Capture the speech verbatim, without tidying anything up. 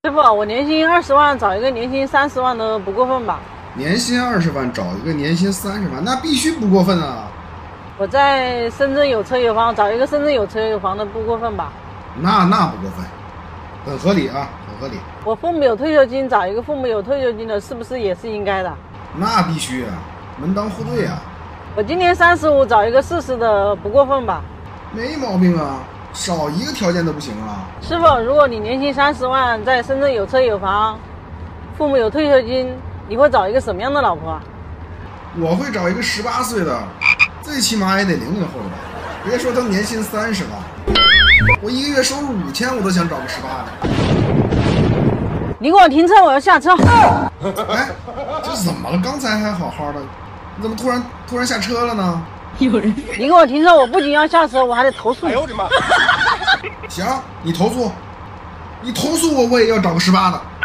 师傅，我年薪二十万，找一个年薪三十万的不过分吧？ 年薪二十万找一个年薪三十万，那必须不过分啊！ 我在深圳有车有房，找一个深圳有车有房的不过分吧？ 那那不过分，很合理啊，很合理。 我父母有退休金，找一个父母有退休金的，是不是也是应该的？ 那必须啊，门当户对啊。 我今年三十五，找一个四十的不过分吧？ 没毛病啊，少一个条件都不行啊。 师傅，如果你年薪三十万，在深圳有车有房，父母有退休金，你会找一个什么样的老婆啊？ 我会找一个十八岁的，最起码也得零零后的吧。别说他年薪三十万，我一个月收入五千，我都想找个十八的。 你给我停车，我要下车。 哎，这怎么了？刚才还好好的，你怎么突然突然下车了呢？ 有人，你给我停车，我不仅要下车，我还得投诉你。哎呦我的妈！ 行，你投诉，你投诉我，我也要找个十八的。